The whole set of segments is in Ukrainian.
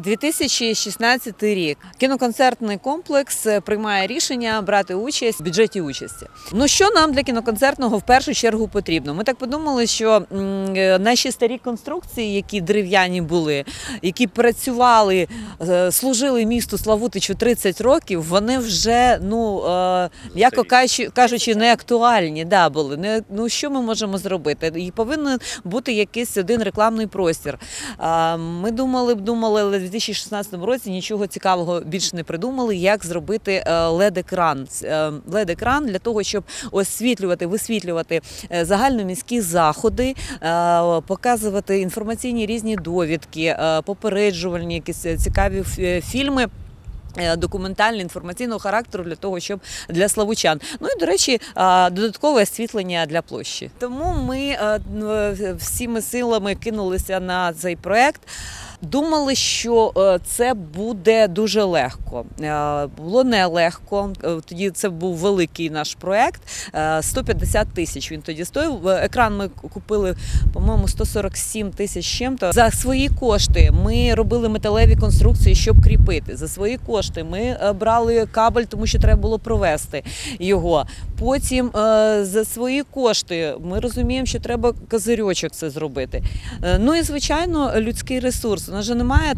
2016 рік. Кіноконцертний комплекс приймає рішення брати участь в бюджеті участі. Ну що нам для кіноконцертного в першу чергу потрібно? Ми так подумали, що наші старі конструкції, які дерев'яні були, які працювали, служили місту Славутичу 30 років, вони вже, м'яко кажучи, не актуальні були. Ну що ми можемо зробити? І повинен бути якийсь один рекламний простір. Ми думали, але в 2016 році нічого цікавого більше не придумали, як зробити LED-екран. LED-екран для того, щоб висвітлювати загальноміські заходи, показувати інформаційні різні довідки, попереджувальні якісь цікаві фільми, документального, інформаційного характеру для славучан. Ну і, до речі, додаткове освітлення для площі. Тому ми всіми силами кинулися на цей проєкт. Думали, що це буде дуже легко. Було нелегко. Тоді це був великий наш проєкт. 150 тисяч він тоді стоїв. Екран ми купили, по-моєму, 147 тисяч чим-то. За свої кошти ми робили металеві конструкції, щоб кріпити. За свої кошти ми брали кабель, тому що треба було провести його. Потім за свої кошти ми розуміємо, що треба козирьочок це зробити. Ну і, звичайно, людський ресурс. У нас же немає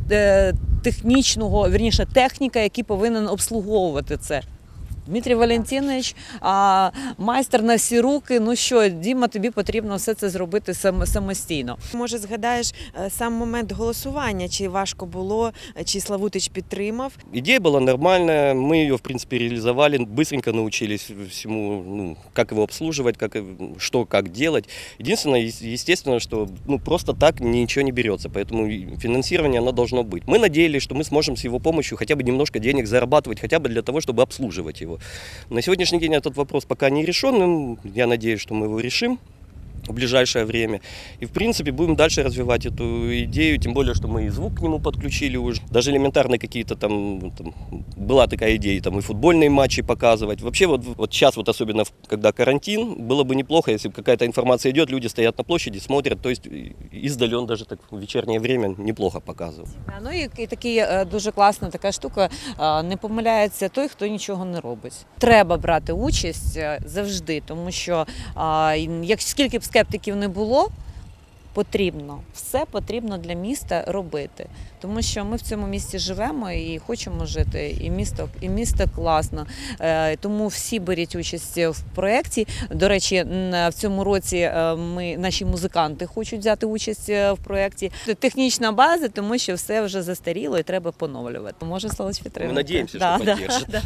техніка, який повинен обслуговувати це. Дмитрій Валентинович, майстер на всі руки. Ну що, Діма, тобі потрібно все це зробити самостійно. Може, згадаєш сам момент голосування, чи важко було, чи Славутич підтримав? Идея была нормальная, мы ее, в принципе, реализовали, быстренько научились всему, как его обслуживать, как делать. Единственное, естественно, что просто так ничего не берется, поэтому финансирование оно должно быть. Мы надеялись, что мы сможем с его помощью хотя бы немножко денег зарабатывать, хотя бы для того, чтобы обслуживать его. На сегодняшний день этот вопрос пока не решен, но я надеюсь, что мы его решим в ближайшее время. И, в принципе, будем дальше развивать эту идею, тем более, что мы и звук к нему подключили уже. Даже элементарные какие-то там была такая идея, там и футбольные матчи показывать. Вообще, вот сейчас, особенно когда карантин, было бы неплохо, если какая-то информация идет, люди стоят на площади, смотрят, то есть издален даже так в вечернее время неплохо показывать. Ну і такий дуже класна така штука, не помиляється той, хто нічого не робить. Треба брати участь завжди, тому що скільки б скептиків не було, все потрібно для міста робити. Тому що ми в цьому місті живемо і хочемо жити, і місто класно. Тому всі беруть участь в проєкті. До речі, в цьому році наші музиканти хочуть взяти участь в проєкті. Технічна база, тому що все вже застаріло і треба поновлювати. Може, Славич підтримати. Ми сподіваємося, що підтримає.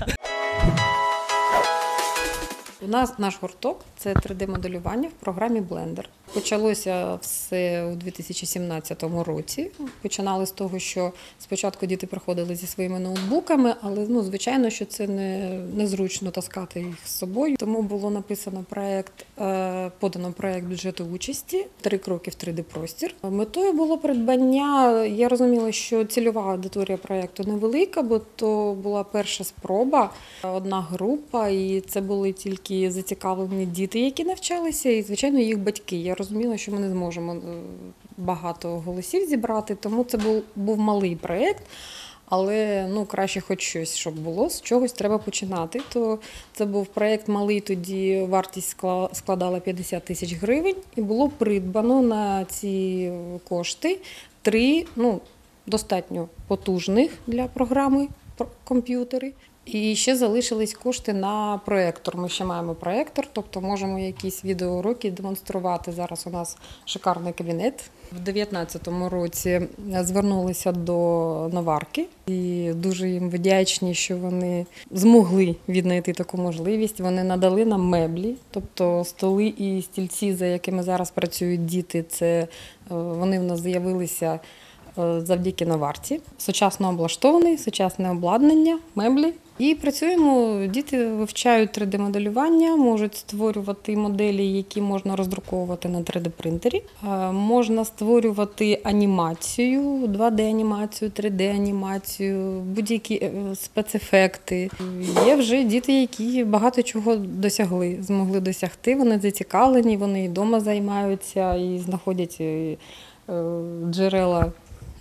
У нас наш гурток – це 3D-моделювання в програмі Blender. Почалося все у 2017 році. Починали з того, що спочатку діти приходили зі своїми ноутбуками, але, звичайно, що це незручно таскати їх з собою. Тому було написано подано проєкт бюджету участі «3 кроки в 3D-простір». Метою було придбання, я розуміла, що цільова аудиторія проєкту невелика, бо то була перша спроба, одна група, і це були тільки зацікавлені діти, які навчалися, і, звичайно, їх батьки. Я розуміла, що ми не зможемо багато голосів зібрати, тому це був малий проєкт, але краще хоч щось, щоб було, з чогось треба починати. То це був проєкт малий, тоді вартість складала 50 тисяч гривень, і було придбано на ці кошти 3 достатньо потужних для програми комп'ютери. І ще залишились кошти на проєктор. Ми ще маємо проєктор, тобто можемо якісь відеоуроки демонструвати. Зараз у нас шикарний кабінет. В 2019 році звернулися до Наварки і дуже їм вдячні, що вони змогли віднайти таку можливість. Вони надали нам меблі, тобто столи і стільці, за якими зараз працюють діти, вони в нас з'явилися завдяки Наварці. Сучасно облаштований, сучасне обладнання, меблі. І працюємо, діти вивчають 3D-моделювання, можуть створювати моделі, які можна роздруковувати на 3D-принтері. Можна створювати анімацію, 2D-анімацію, 3D-анімацію, будь-які спецефекти. Є вже діти, які багато чого змогли досягти, вони зацікавлені, вони і вдома займаються, і знаходять джерела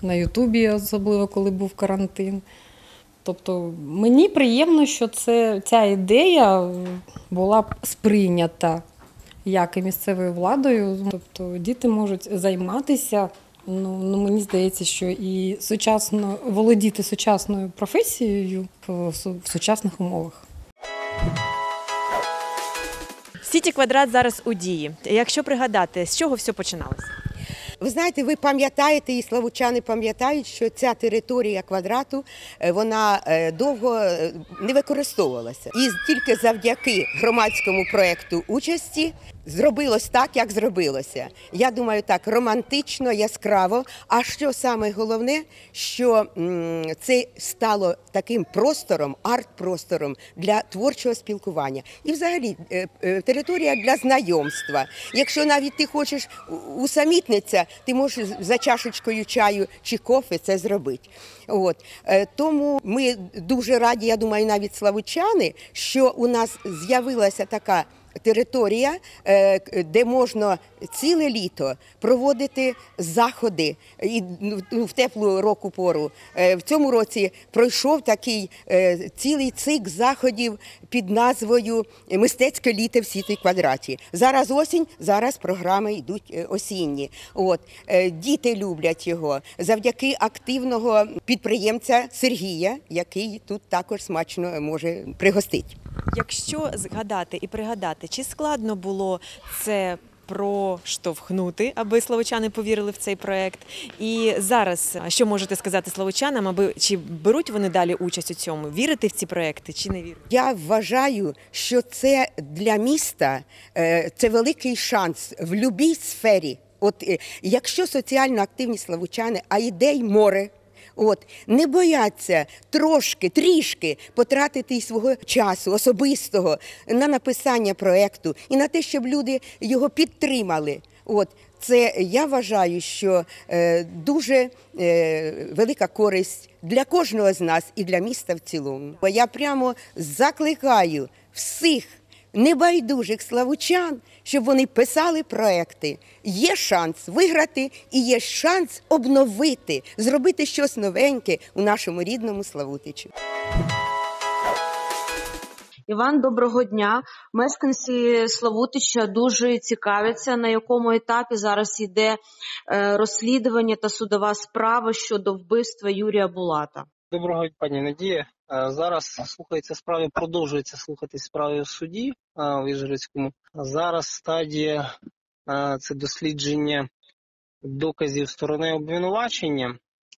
на Ютубі, особливо коли був карантин. Тобто мені приємно, що ця ідея була сприйнята як і місцевою владою. Тобто діти можуть займатися, мені здається, що і володіти сучасною професією в сучасних умовах. Сіті Квадрат зараз у дії. Якщо пригадати, з чого все починалося? Ви знаєте, ви пам'ятаєте, і славутчани пам'ятають, що ця територія Квадрату, вона довго не використовувалася. І тільки завдяки громадському проєкту участі зробилось так, як зробилося. Я думаю, так, романтично, яскраво. А що саме головне, що це стало таким простором, арт-простором для творчого спілкування. І взагалі територія для знайомства. Якщо навіть ти хочеш усамітнитися, ти можеш за чашечкою чаю чи кофе це зробити. Тому ми дуже раді, я думаю, навіть славутчани, що у нас з'явилася така територія, де можна ціле літо проводити заходи і в теплу року пору. В цьому році пройшов такий цілий цикл заходів під назвою «Мистецьке літо в Сіті Квадраті». Зараз осінь, зараз програми йдуть осінні. Діти люблять його завдяки активного підприємця Сергія, який тут також смачно може пригостити. Якщо згадати і пригадати, чи складно було це проштовхнути, аби славутчани повірили в цей проєкт? І зараз, що можете сказати славутчанам, чи беруть вони далі участь у цьому? Вірите в ці проєкти чи не вірите? Я вважаю, що це для міста це великий шанс в будь-якій сфері. Якщо соціально активні славутчани, а ідей море, не бояться трішки потратити свого часу особистого на написання проєкту і на те, щоб люди його підтримали. Це, я вважаю, що дуже велика користь для кожного з нас і для міста в цілому. Я прямо закликаю всіх небайдужих славутчан, щоб вони писали проекти. Є шанс виграти і є шанс обновити, зробити щось новеньке у нашому рідному Славутичі. Іван, доброго дня. Мешканці Славутича дуже цікавляться, на якому етапі зараз йде розслідування та судова справа щодо вбивства Юрія Булата. Доброго, пані Надія. Зараз слухається справа, продовжується слухати справи в суді в Іжевицькому. Зараз стадія це дослідження доказів сторони обвинувачення.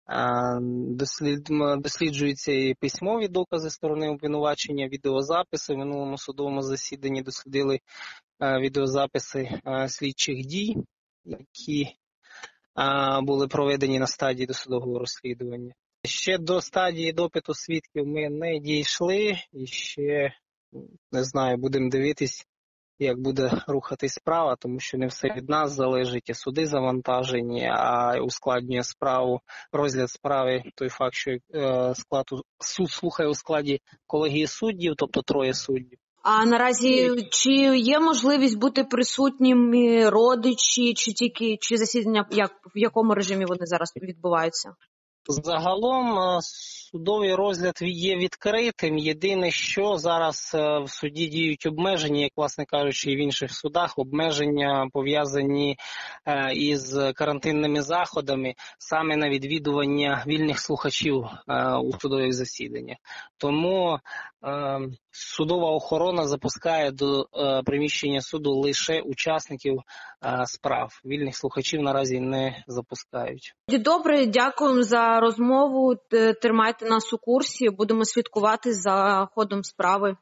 Досліджуються і письмові докази сторони обвинувачення, відеозаписи. В минулому судовому засіданні дослідили відеозаписи слідчих дій, які були проведені на стадії досудового розслідування. Ще до стадії допиту свідків ми не дійшли і ще, не знаю, будемо дивитись, як буде рухатись справа, тому що не все від нас залежить, і суди завантажені, а ускладнює справу, розгляд справи той факт, що суд слухає у складі колегії суддів, тобто 3 суддів. А наразі чи є можливість бути присутніми родичі, чи засідання, в якому режимі вони зараз відбуваються? Загалом судовий розгляд є відкритим. Єдине, що зараз в суді діють обмеження, як, власне кажучи, і в інших судах, обмеження пов'язані із карантинними заходами, саме на відвідування вільних слухачів у судових засіданнях. Тому судова охорона запускає до приміщення суду лише учасників справ. Вільних слухачів наразі не запускають. Добре, дякуємо за розмову. Тримайте нас у курсі. Будемо слідкувати за ходом справи.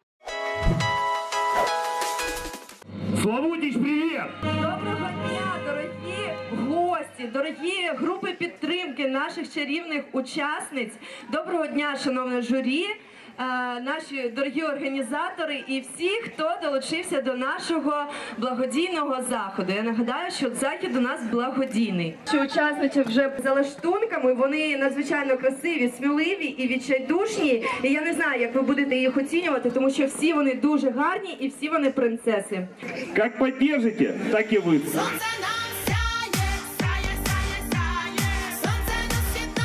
Славутич, привіт! Доброго дня, дорогі гості, дорогі групи підтримки наших чарівних учасниць. Доброго дня, шановне журі, наші дорогі організатори і всі, хто долучився до нашого благодійного заходу. Я нагадаю, що захід у нас благодійний. Що учасники вже за лаштунками, вони надзвичайно красиві, сміливі і відчайдушні. І я не знаю, як ви будете їх оцінювати, тому що всі вони дуже гарні і всі вони принцеси. Як підтримуєте, так і ви. Сонце нам сяє, сяє, сяє, сяє. Сонце нас світає.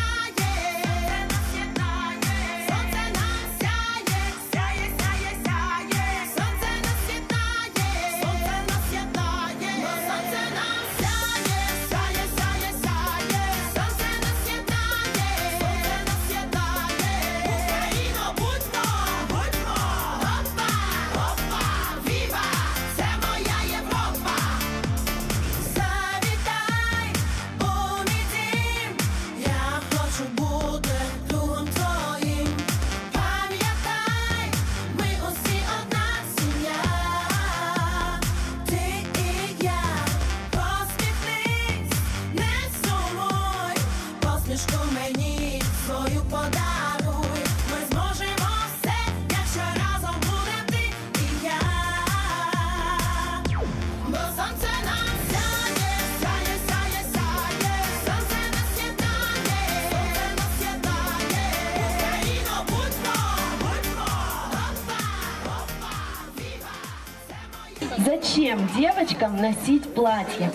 Зачем девочкам носить платье?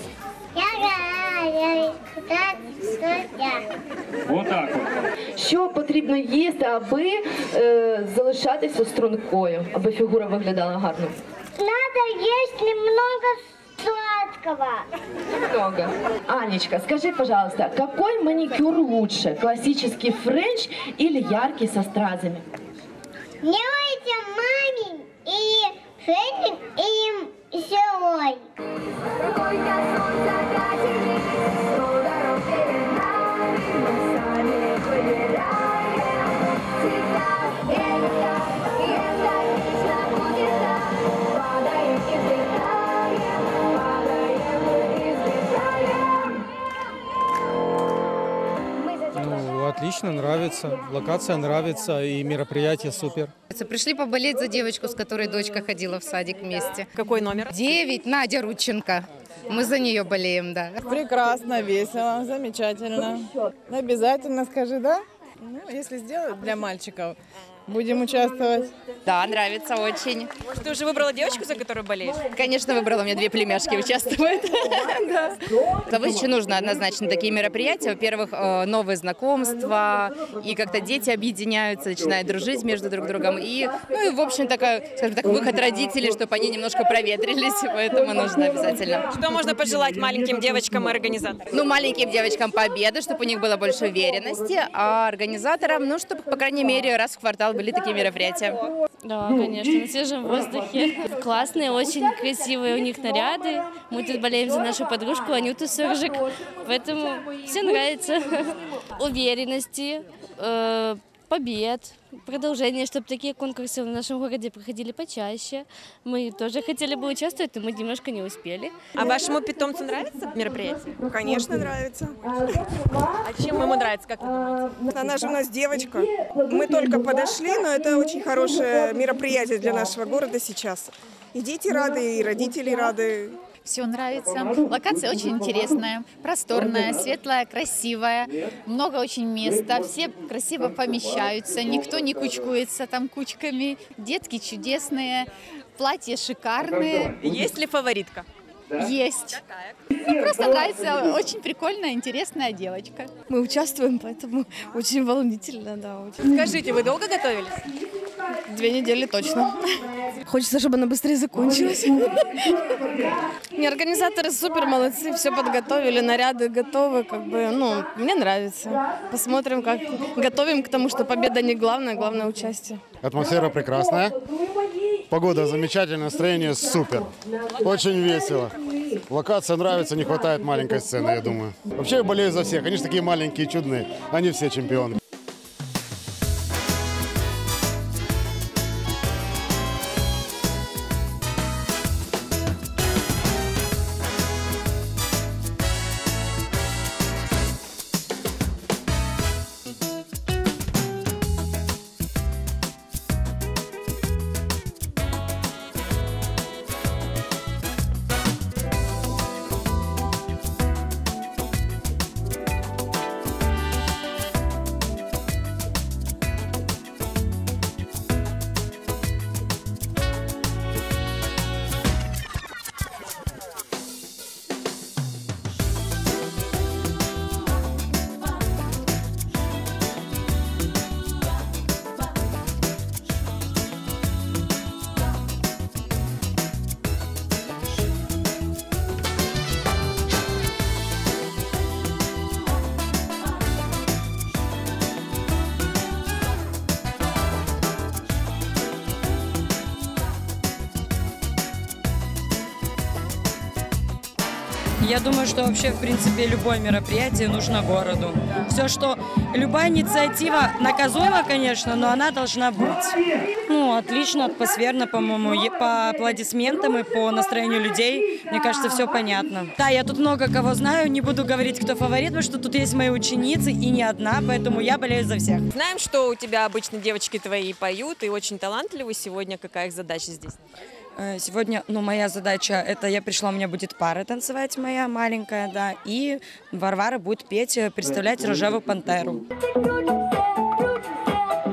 Вот так вот. Що потрібно їсти, аби залишатися стрункою, аби фігура виглядала гарно? Надо есть немного сладкого. Много. Анечка, скажи, пожалуйста, какой маникюр лучше? Классический френч или яркий со стразами? Делайте мамин и фетик и селой. Ну, отлично, нравится. Локация нравится и мероприятие супер. Пришли поболеть за девочку, с которой дочка ходила в садик вместе. Какой номер? 9, Надя Рудченко. Мы за нее болеем, да. Прекрасно, весело, замечательно. Обязательно скажи, да? Ну, если сделают для мальчиков, будем участвовать. Да, нравится очень. Может, ты уже выбрала девочку, за которую болеешь? Конечно, выбрала, у меня 2 племяшки участвуют. Заводчике нужно однозначно такие мероприятия. Во-первых, новые знакомства, и как-то дети объединяются, начинают дружить между друг другом. И, ну, и в общем, такая, скажем так, выход родителей, чтобы они немножко проветрились, поэтому нужно обязательно. Что можно пожелать маленьким девочкам и организаторам? Ну, маленьким девочкам победы, чтобы у них было больше уверенности, а организаторам, ну, чтобы, по крайней мере, раз в квартал были такие мероприятия. Да, конечно, на свежем воздухе. Классные, очень красивые у них наряды. Мы тут болеем за нашу подружку Анюту Суржик, поэтому все нравится. Уверенности, побед, продолжение, чтобы такие конкурсы в нашем городе проходили почаще. Мы тоже хотели бы участвовать, но мы немножко не успели. А вашему питомцу нравится мероприятие? Конечно, нравится. А чем ему нравится, как вы думаете? Она же у нас девочка. Мы только подошли, но это очень хорошее мероприятие для нашего города сейчас. И дети рады, и родители рады. Все нравится. Локация очень интересная, просторная, светлая, красивая. Много очень места. Все красиво помещаются. Никто не кучкуется там кучками. Детки чудесные. Платья шикарные. Есть ли фаворитка? Есть. Ну, просто нравится. Очень прикольная, интересная девочка. Мы участвуем, поэтому очень волнительно, да. Очень. Скажите, вы долго готовились? 2 недели точно. Хочется, чтобы она быстрее закончилась. Не, организаторы супер молодцы, все подготовили, наряды готовы, как бы, ну, мне нравится. Посмотрим, как готовим к тому, что победа не главное, главное участие. Атмосфера прекрасная, погода замечательная, настроение супер, очень весело. Локация нравится, не хватает маленькой сцены, я думаю. Вообще я болею за всех, они же такие маленькие, чудные, они все чемпионы. Я думаю, что вообще, в принципе, любое мероприятие нужно городу. Все, что... Любая инициатива наказуема, конечно, но она должна быть. Ну, отлично, атмосферно, по-моему, по аплодисментам и по настроению людей. Мне кажется, все понятно. Да, я тут много кого знаю, не буду говорить, кто фаворит, потому что тут есть мои ученицы, и не одна, поэтому я болею за всех. Знаем, что у тебя обычно девочки твои поют и очень талантливы. Сегодня какая их задача здесь? Сегодня, ну, моя задача, это я пришла, у меня будет пара танцевать моя маленькая, да, и Варвара будет петь, представлять «Рожевую пантеру».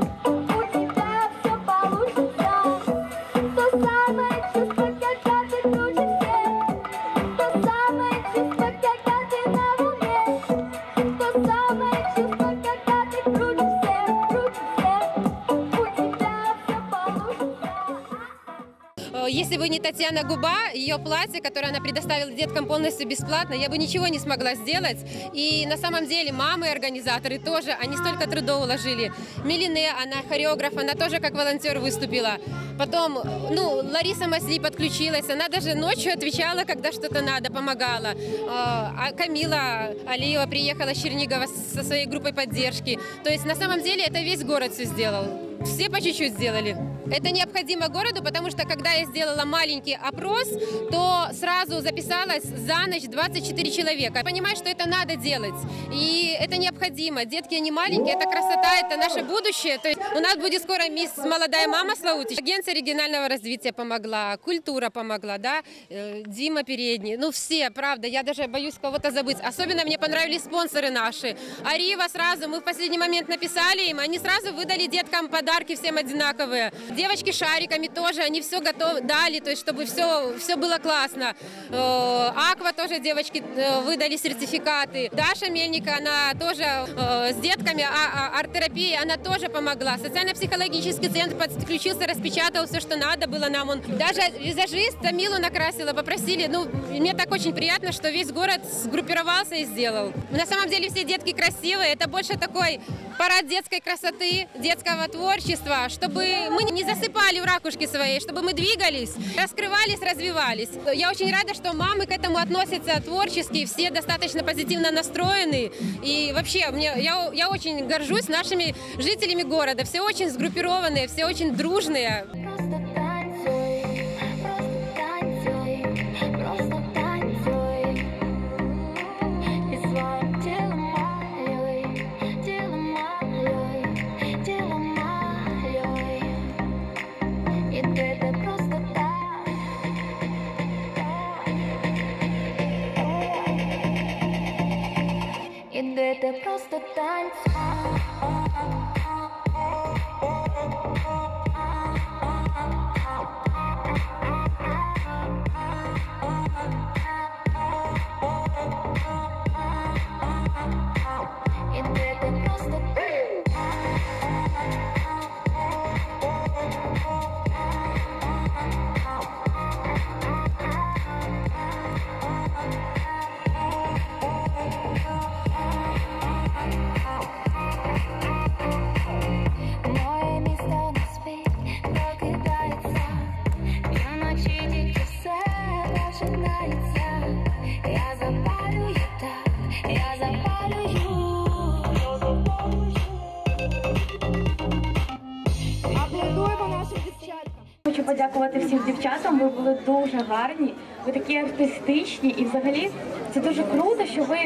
У тебя все получится, то самое чувство, когда ты бы не Татьяна Губа, ее платье, которое она предоставила деткам полностью бесплатно, я бы ничего не смогла сделать. И на самом деле мамы, организаторы тоже, они столько трудов уложили. Милине, она хореограф, она тоже как волонтер выступила. Потом, Лариса Масли подключилась, она даже ночью отвечала, когда что-то надо, помогала. А Камила Алиева приехала с Чернигова со своей группой поддержки. То есть на самом деле это весь город все сделал. Все по чуть-чуть сделали. Это необходимо городу, потому что когда я сделала маленький опрос, то сразу записалось за ночь 24 человека. Я понимаю, что это надо делать. И это необходимо. Детки, они маленькие, это красота, это наше будущее. То есть у нас будет скоро мисс «Молодая мама» Славутич. Агенция регионального развития помогла, культура помогла, да, Дима Передний. Все, правда, я даже боюсь кого-то забыть. Особенно мне понравились спонсоры наши. Арива сразу, мы в последний момент написали им, они сразу выдали деткам подарки всем одинаковые. Девочки шариками тоже, они все готовы дали, то есть чтобы все было классно. Аква тоже девочки выдали сертификаты. Даша Мельника, она тоже с детками, арт-терапии, она тоже помогла. Социально-психологический центр подключился, распечатал все, что надо было нам. Он даже визажист Тамилу накрасила, попросили. Мне так очень приятно, что весь город сгруппировался и сделал. На самом деле все детки красивые, это больше такой парад детской красоты, детского творчества, чтобы мы не засыпали в ракушке своей, чтобы мы двигались, раскрывались, развивались. Я очень рада, что мамы к этому относятся творчески, все достаточно позитивно настроены. И вообще, я очень горжусь нашими жителями города. Все очень сгруппированные, все очень дружные. Это просто танец. Хочу подякувати всім дівчатам, ви були дуже гарні, ви такі артистичні і взагалі це дуже круто, що ви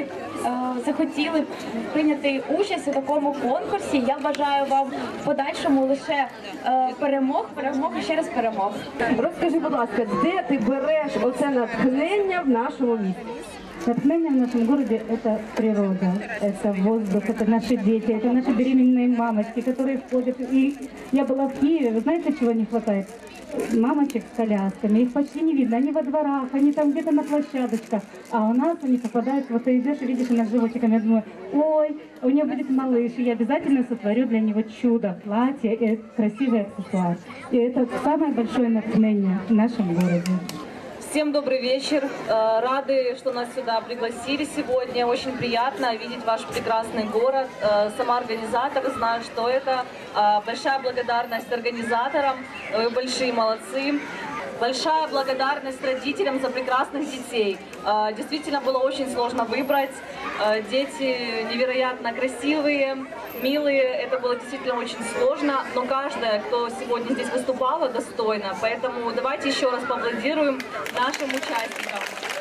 захотіли прийняти участь у такому конкурсі. Я бажаю вам в подальшому лише перемог і ще раз перемог. Розкажи, будь ласка, де ти береш оце натхнення в нашому місті? Натхнение в нашем городе – это природа, это воздух, это наши дети, это наши беременные мамочки, которые входят. И я была в Киеве, вы знаете, чего не хватает? Мамочек с колясками, их почти не видно, они во дворах, они там где-то на площадочках, а у нас они попадают, вот ты идешь и видишь она с животиком, я думаю, ой, у нее будет малыш, и я обязательно сотворю для него чудо, платье и красивый аксессуар. И это самое большое натхнение в нашем городе. Всем добрый вечер. Рады, что нас сюда пригласили сегодня. Очень приятно видеть ваш прекрасный город. Сама организатор, знаю, что это. Большая благодарность организаторам. Вы большие молодцы. Большая благодарность родителям за прекрасных детей. Действительно было очень сложно выбрать. Дети невероятно красивые, милые. Это было действительно очень сложно. Но каждая, кто сегодня здесь выступала, достойна. Поэтому давайте еще раз поаплодируем нашим участникам.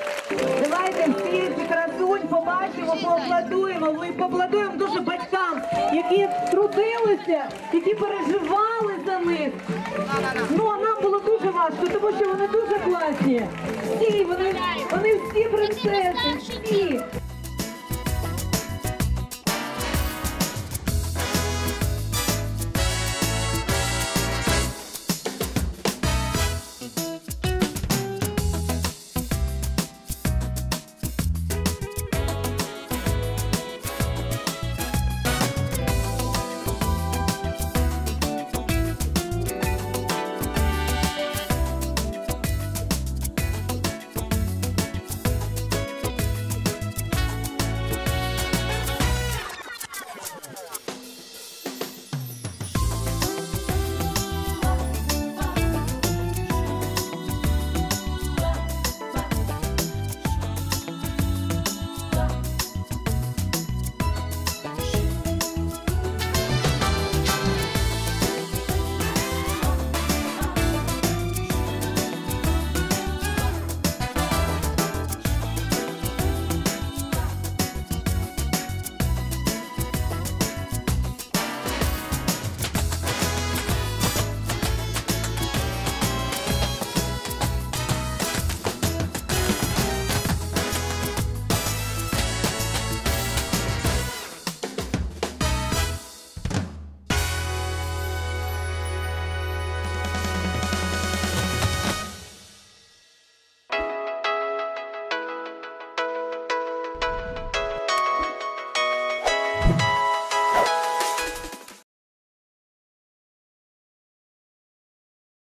Давайте всі ці красунь побачимо, поаплодуємо. І поаплодуємо дуже батькам, які трудилися, які переживали за них. Ну, а нам було дуже важко, тому що вони дуже класні. Всі, вони всі принцеси, всі.